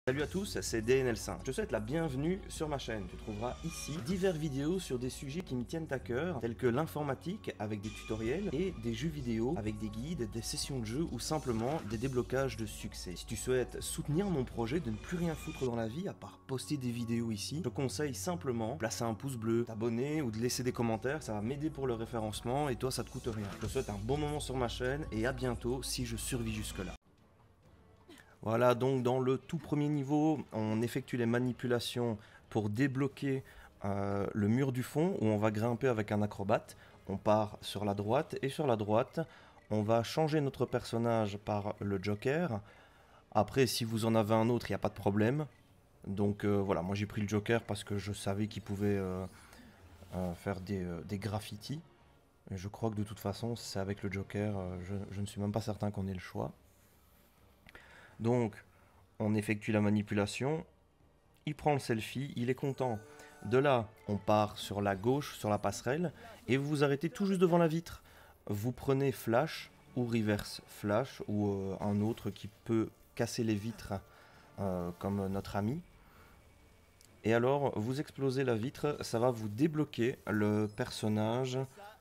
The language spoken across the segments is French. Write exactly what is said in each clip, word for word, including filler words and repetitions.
Salut à tous, c'est D N L cinq. Je te souhaite la bienvenue sur ma chaîne. Tu trouveras ici divers vidéos sur des sujets qui me tiennent à cœur, tels que l'informatique avec des tutoriels et des jeux vidéo avec des guides, des sessions de jeu ou simplement des déblocages de succès. Si tu souhaites soutenir mon projet de ne plus rien foutre dans la vie à part poster des vidéos ici, je te conseille simplement de placer un pouce bleu, t'abonner ou de laisser des commentaires, ça va m'aider pour le référencement et toi ça te coûte rien. Je te souhaite un bon moment sur ma chaîne et à bientôt si je survis jusque là. Voilà, donc dans le tout premier niveau, on effectue les manipulations pour débloquer euh, le mur du fond où on va grimper avec un acrobate. On part sur la droite et sur la droite, on va changer notre personnage par le Joker. Après, si vous en avez un autre, il n'y a pas de problème. Donc euh, voilà, moi j'ai pris le Joker parce que je savais qu'il pouvait euh, euh, faire des, euh, des graffitis. Et je crois que de toute façon, c'est avec le Joker, euh, je, je ne suis même pas certain qu'on ait le choix. Donc, on effectue la manipulation, il prend le selfie, il est content. De là, on part sur la gauche, sur la passerelle, et vous vous arrêtez tout juste devant la vitre. Vous prenez Flash ou Reverse Flash, ou euh, un autre qui peut casser les vitres, euh, comme notre ami. Et alors, vous explosez la vitre, ça va vous débloquer le personnage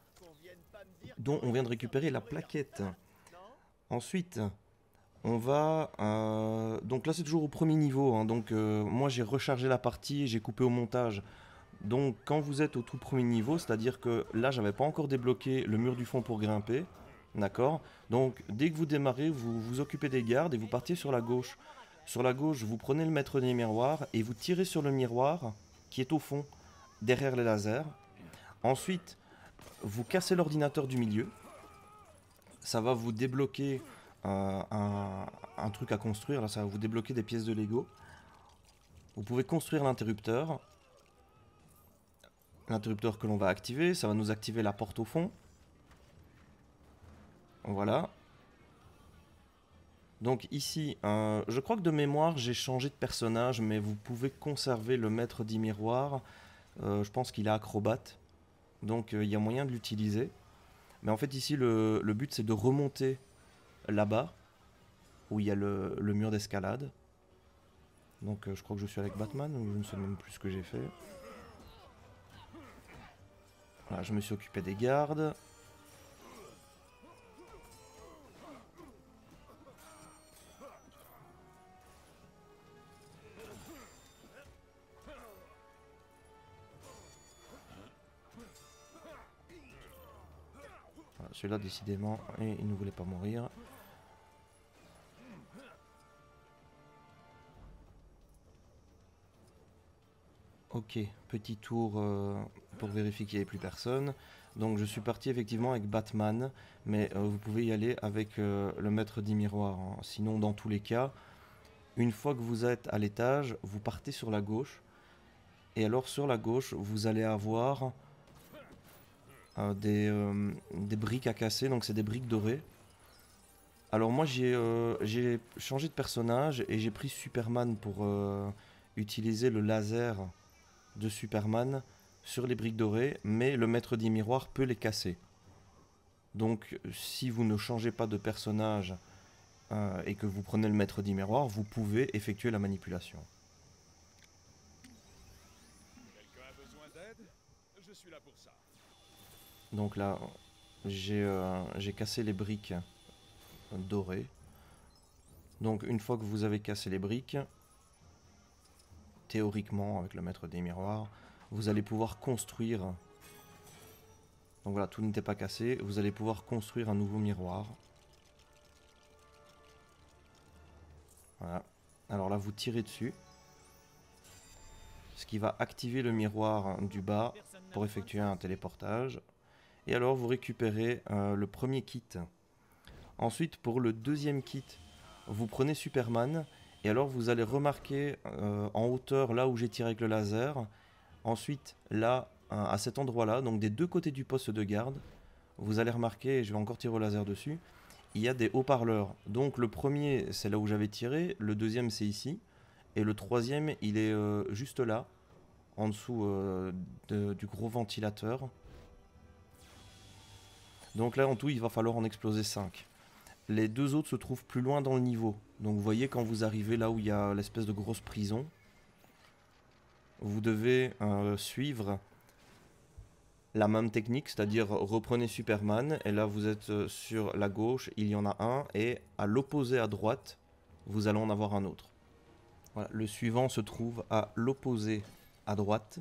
dont on vient de récupérer la plaquette. Ensuite... On va... Euh, donc là c'est toujours au premier niveau, hein, donc euh, moi j'ai rechargé la partie et j'ai coupé au montage. Donc quand vous êtes au tout premier niveau, c'est-à-dire que là j'avais pas encore débloqué le mur du fond pour grimper, d'accord. Donc dès que vous démarrez, vous vous occupez des gardes et vous partez sur la gauche. Sur la gauche, vous prenez le maître des miroirs et vous tirez sur le miroir qui est au fond, derrière les lasers. Ensuite, vous cassez l'ordinateur du milieu. Ça va vous débloquer... Euh, un, un truc à construire, là ça va vous débloquer des pièces de Lego. Vous pouvez construire l'interrupteur. L'interrupteur que l'on va activer, ça va nous activer la porte au fond. Voilà. Donc ici, euh, je crois que de mémoire j'ai changé de personnage, mais vous pouvez conserver le maître des miroirs. Euh, je pense qu'il est acrobate, donc il euh, y a moyen de l'utiliser. Mais en fait ici le, le but c'est de remonter là-bas, où il y a le, le mur d'escalade. Donc euh, je crois que je suis avec Batman, ou je ne sais même plus ce que j'ai fait. Voilà, je me suis occupé des gardes. Voilà, celui-là décidément, et il ne voulait pas mourir. Ok, petit tour euh, pour vérifier qu'il n'y ait plus personne. Donc je suis parti effectivement avec Batman, mais euh, vous pouvez y aller avec euh, le maître des miroirs, hein. Sinon dans tous les cas, une fois que vous êtes à l'étage, vous partez sur la gauche. Et alors sur la gauche, vous allez avoir euh, des, euh, des briques à casser, donc c'est des briques dorées. Alors moi j'ai euh, changé de personnage et j'ai pris Superman pour euh, utiliser le laser de Superman sur les briques dorées, mais le maître des miroirs peut les casser. Donc si vous ne changez pas de personnage euh, et que vous prenez le maître des miroirs, vous pouvez effectuer la manipulation. Quelqu'un a besoin d'aide? Je suis là pour ça. Donc là, j'ai euh, j'ai cassé les briques dorées. Donc une fois que vous avez cassé les briques, théoriquement, avec le maître des miroirs, vous allez pouvoir construire... Donc voilà, tout n'était pas cassé. Vous allez pouvoir construire un nouveau miroir. Voilà. Alors là, vous tirez dessus. Ce qui va activer le miroir du bas pour effectuer un téléportage. Et alors, vous récupérez euh, le premier kit. Ensuite, pour le deuxième kit, vous prenez Superman... Et alors vous allez remarquer euh, en hauteur là où j'ai tiré avec le laser. Ensuite là à cet endroit là, donc des deux côtés du poste de garde, vous allez remarquer, et je vais encore tirer au laser dessus, il y a des haut-parleurs. Donc le premier c'est là où j'avais tiré, le deuxième c'est ici, et le troisième il est euh, juste là, en dessous euh, de, du gros ventilateur. Donc là en tout il va falloir en exploser cinq. Les deux autres se trouvent plus loin dans le niveau. Donc vous voyez, quand vous arrivez là où il y a l'espèce de grosse prison, vous devez euh, suivre la même technique, c'est-à-dire reprenez Superman, et là vous êtes sur la gauche, il y en a un, et à l'opposé à droite, vous allez en avoir un autre. Voilà, le suivant se trouve à l'opposé à droite.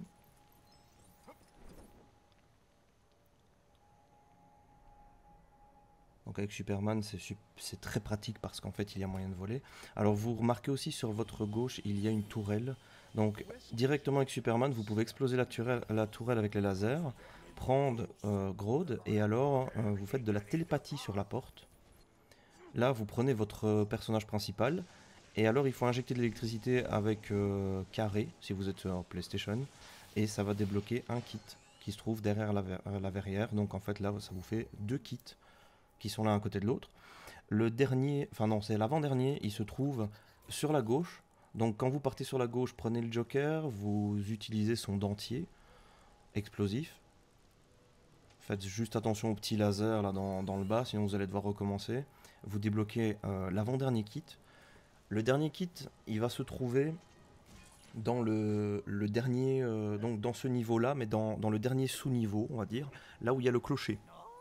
Donc avec Superman, c'est très pratique parce qu'en fait, il y a moyen de voler. Alors vous remarquez aussi sur votre gauche, il y a une tourelle. Donc directement avec Superman, vous pouvez exploser la tourelle, la tourelle avec les lasers, prendre euh, Grodd, et alors euh, vous faites de la télépathie sur la porte. Là, vous prenez votre personnage principal, et alors il faut injecter de l'électricité avec euh, carré, si vous êtes en PlayStation, et ça va débloquer un kit qui se trouve derrière la, ver la verrière. Donc en fait là, ça vous fait deux kits qui sont l'un à côté de l'autre. Le dernier, enfin non, c'est l'avant-dernier, il se trouve sur la gauche. Donc quand vous partez sur la gauche, prenez le Joker, vous utilisez son dentier explosif. Faites juste attention au petit laser là dans, dans le bas, sinon vous allez devoir recommencer. Vous débloquez euh, l'avant-dernier kit. Le dernier kit, il va se trouver dans le, le dernier, euh, donc dans ce niveau-là, mais dans, dans le dernier sous-niveau, on va dire, là où il y a le clocher.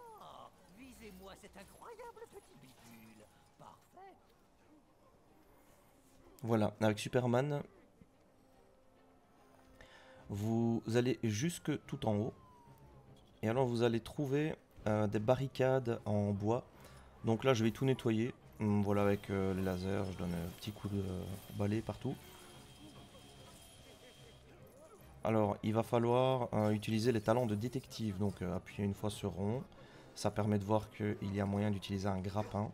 Voilà, avec Superman, vous allez jusque tout en haut. Et alors vous allez trouver euh, des barricades en bois. Donc là je vais tout nettoyer. Hum, voilà, avec euh, les lasers, je donne un petit coup de euh, balai partout. Alors il va falloir euh, utiliser les talents de détective. Donc euh, appuyez une fois sur rond. Ça permet de voir qu'il y a moyen d'utiliser un grappin.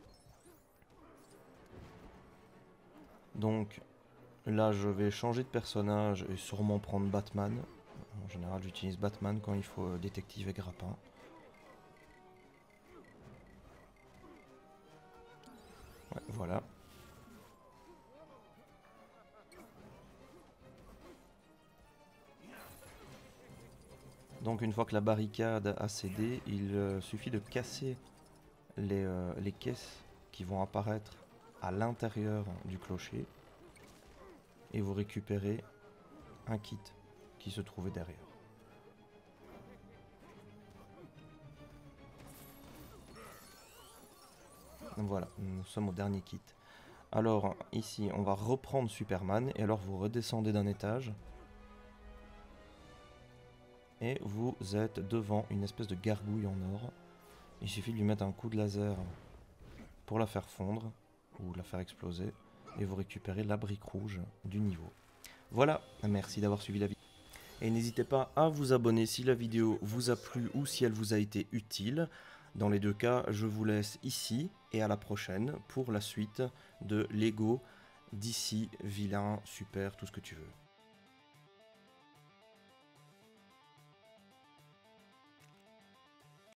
Donc là je vais changer de personnage et sûrement prendre Batman. En général j'utilise Batman quand il faut euh, détective et grappin. Ouais, voilà. Donc une fois que la barricade a cédé, il euh, suffit de casser les, euh, les caisses qui vont apparaître à l'intérieur du clocher. Et vous récupérez un kit qui se trouvait derrière. Voilà, nous sommes au dernier kit. Alors ici, on va reprendre Superman, et alors vous redescendez d'un étage. Et vous êtes devant une espèce de gargouille en or. Il suffit de lui mettre un coup de laser pour la faire fondre, ou la faire exploser, et vous récupérez la brique rouge du niveau. Voilà, merci d'avoir suivi la vidéo. Et n'hésitez pas à vous abonner si la vidéo vous a plu ou si elle vous a été utile. Dans les deux cas, je vous laisse ici et à la prochaine pour la suite de Lego, D C, vilain, super, tout ce que tu veux.